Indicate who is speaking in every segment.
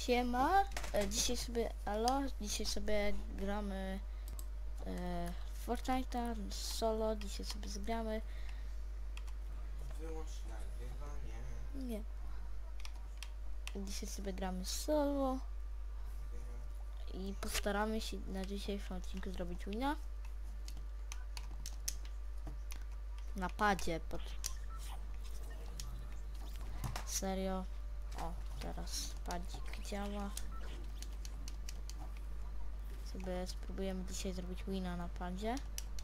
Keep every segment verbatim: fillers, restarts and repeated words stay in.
Speaker 1: Siema, e, dzisiaj sobie, alo, dzisiaj sobie gramy e, w Fortnite'a solo, dzisiaj sobie zgramy.
Speaker 2: Wyłącz nagrywanie.
Speaker 1: Nie. Dzisiaj sobie gramy solo i postaramy się na dzisiejszym odcinku zrobić wina. Na padzie, pod... Serio. O, teraz padzik działa. Sobie spróbujemy dzisiaj zrobić wina na padzie.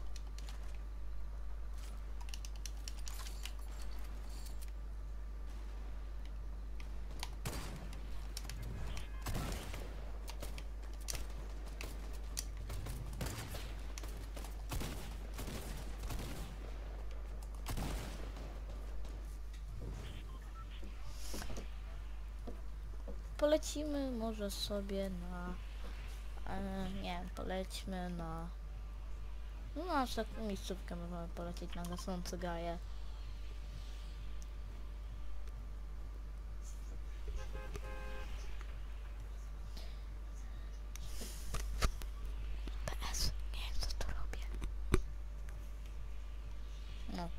Speaker 1: Polecimy może sobie na... E, nie wiem, polećmy na... No na taką miejscówkę możemy polecieć na gasnące gaje. P S, nie wiem co tu robię. No.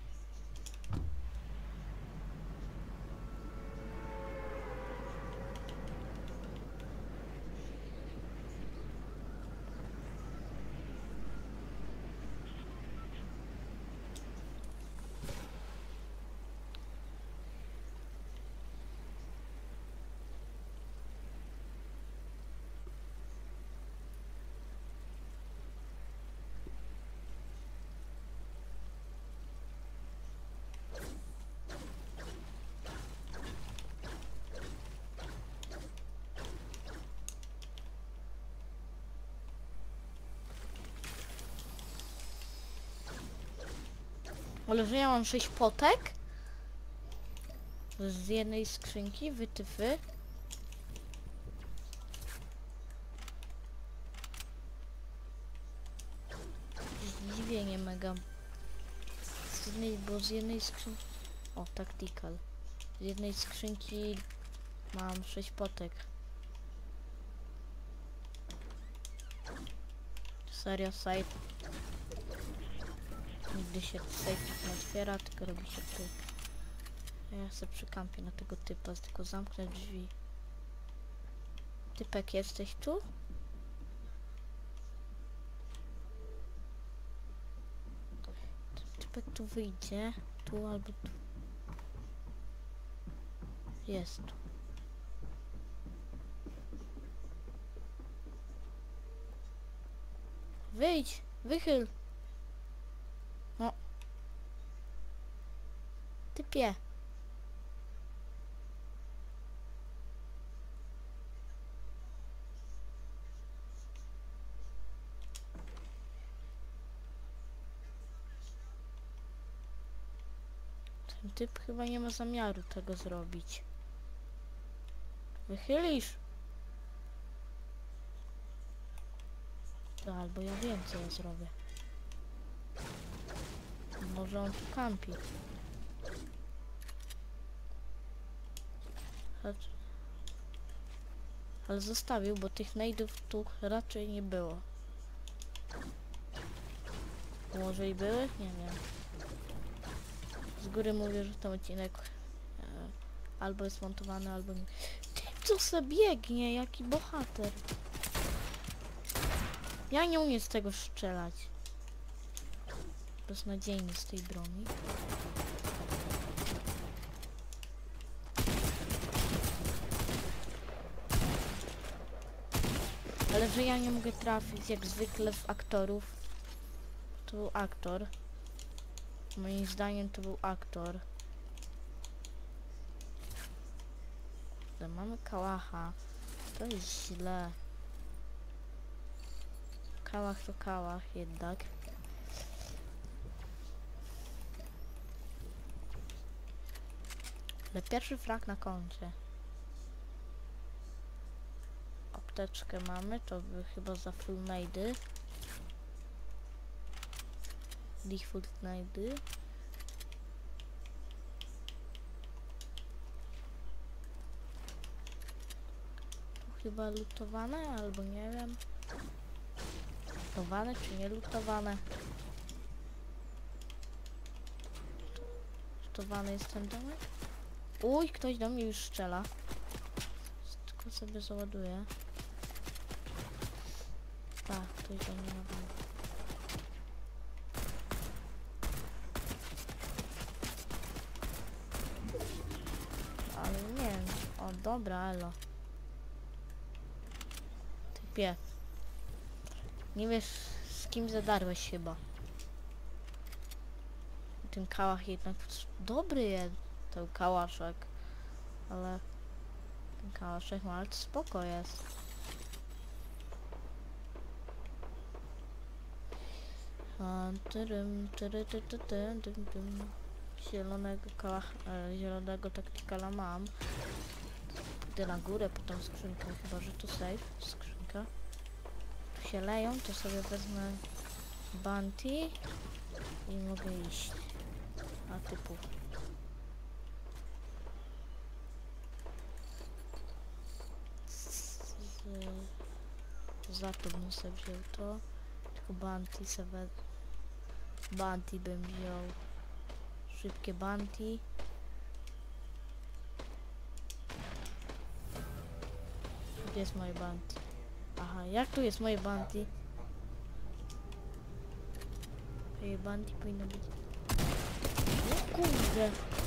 Speaker 1: Ale że ja mam sześć potek z jednej skrzynki, wytyfy. Zdziwienie mega. Z jednej, bo z jednej skrzynki... O, tactical. Z jednej skrzynki mam sześć potek. Serio, site. Nigdy się site nie otwiera, tylko robi się tyk. Ja sobie przykampię na tego typa, tylko zamknę drzwi. Typek, jesteś tu? Typek tu wyjdzie. Tu albo tu. Jest tu. Wyjdź! Wychyl! No. Typie. Ten typ chyba nie ma zamiaru tego zrobić. Wychylisz? To albo ja wiem co ja zrobię. Może on tu kampi. Chodź. Ale zostawił, bo tych najdów tu raczej nie było. Może i były? Nie wiem. Z góry mówię, że ten odcinek e, albo jest montowany, albo nie. Ty, co se biegnie? Jaki bohater. Ja nie umiem z tego strzelać. Beznadziejny z tej broni. Ale że ja nie mogę trafić jak zwykle w aktorów. To był aktor. Moim zdaniem to był aktor. Kurde, mamy kałacha. To jest źle. Kałach to kałach jednak. Ale pierwszy frag na koncie. Apteczkę mamy, to by chyba za full nade'y. Default nade'y. chyba lutowane, albo nie wiem. Lutowane czy nie lutowane? Lutowany jest ten domek? Uj, ktoś do mnie już strzela. Tylko sobie załaduję. Tak, ktoś do mnie nabił. Ale nie wiem. O, dobra, elo. Typie. Nie wiesz, z kim zadarłeś chyba. Ten kałach jednak dobry jest. Ten kałaszek. Ale ten kałaszek ma, ale to spoko jest. A, tyrym, tyry, ty, ty, ty, dym, dym. Zielonego kałach, e, zielonego taktykala mam. Idę na górę po tą skrzynkę, chyba że to safe, skrzynka. Tu się leją, to sobie wezmę bounty i mogę iść. A typu. Z, za to bym sobie wziął to. Tylko bounty sobie. Bounty bym wziął. Szybkie bounty. Gdzie jest moje bounty? Aha, jak tu jest moje bounty? Moje bounty powinno być... O kurde!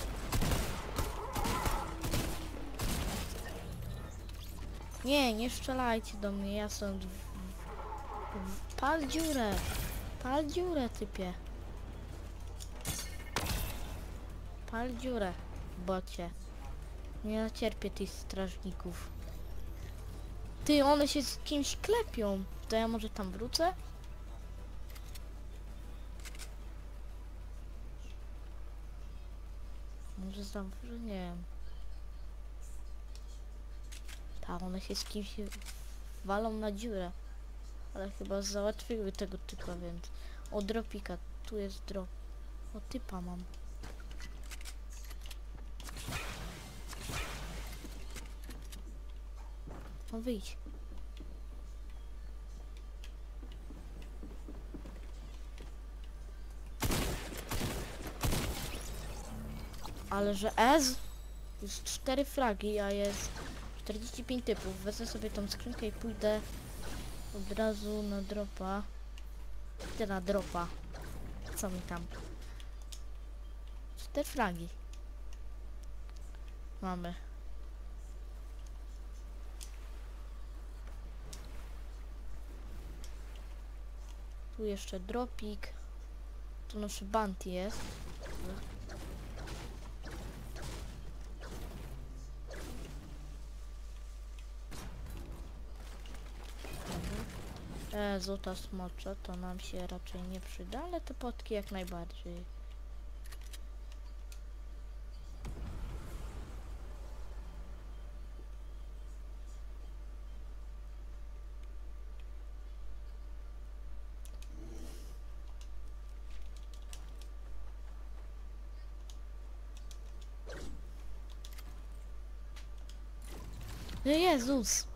Speaker 1: Nie, nie strzelajcie do mnie, ja są... W, w, pal dziurę! Pal dziurę, typie! Pal dziurę, bocie. Nie cierpię tych strażników. Ty, one się z kimś klepią. To ja może tam wrócę? Może zawsze, nie wiem. Tak, one się z kimś walą na dziurę. Ale chyba załatwiły tego typa, więc... O, dropika. Tu jest drop. O, typa mam. No wyjdź. Ale że S? Już cztery fragi, a jest czterdzieści pięć typów. Wezmę sobie tą skrzynkę i pójdę od razu na dropa. Idę na dropa. Co mi tam? Cztery fragi. Mamy. Tu jeszcze dropik. Tu nasz bounty jest. E, złota smocza to nam się raczej nie przyda, ale te potki jak najbardziej. No Jezus!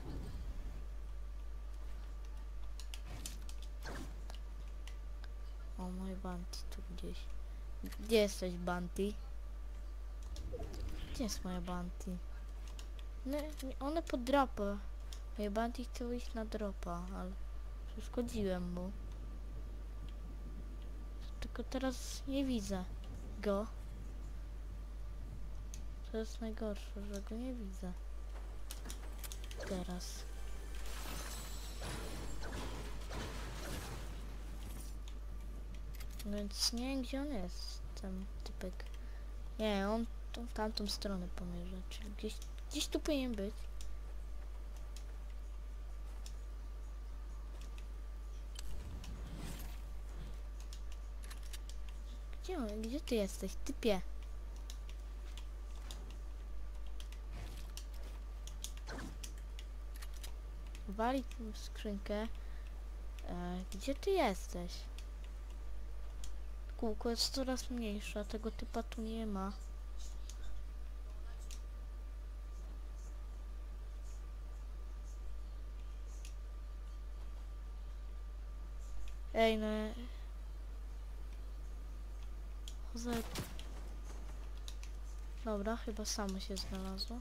Speaker 1: O, mój bounty tu gdzieś. Gdzie jesteś, bounty? Gdzie jest moja bounty? No, one pod dropa. Moje bounty chciało iść na dropa, ale przeszkodziłem mu. Tylko teraz nie widzę go. To jest najgorsze, że go nie widzę. Teraz. Więc nie wiem, gdzie on jest, ten typek. Nie, on to w tamtą stronę pomierza, czyli gdzieś, gdzieś tu powinien być. Gdzie on, gdzie ty jesteś, typie? Wali tą skrzynkę. E, gdzie ty jesteś? Kółko jest coraz mniejsze, a tego typa tu nie ma. Ej, no... Jose... Dobra, chyba samo się znalazło.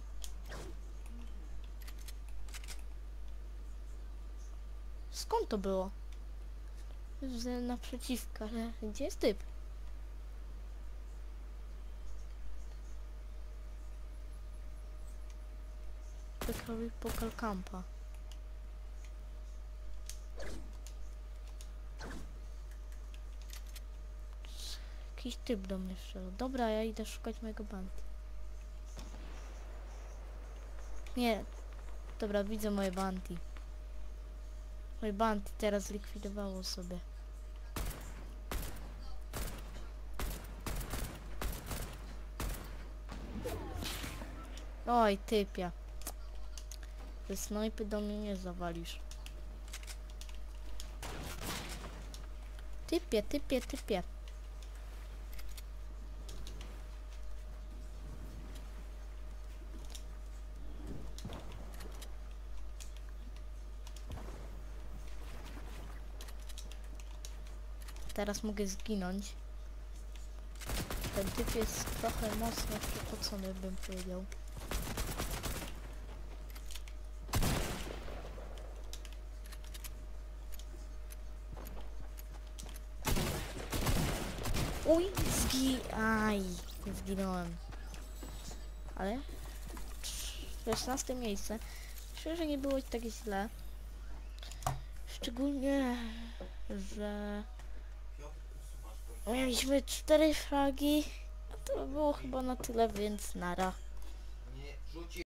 Speaker 1: Skąd to było? Z naprzeciwka, ale gdzie jest typ? Pokali pokal kampa. Jakiś typ do mnie wszedł. Dobra, ja idę szukać mojego bandy. Nie. Dobra, widzę moje bandy. Moje bandy teraz zlikwidowało sobie. Oj, typia. Ze snajpy do mnie nie zawalisz. Typie, typie, typie. Teraz mogę zginąć. Ten typ jest trochę mocno przepocony, bym powiedział. Uj, zgi... Aj, zginąłem. Ale... szesnaste miejsce. Myślę, że nie było tak źle. Szczególnie, że... mieliśmy cztery fragi. A to było chyba na tyle, więc nara.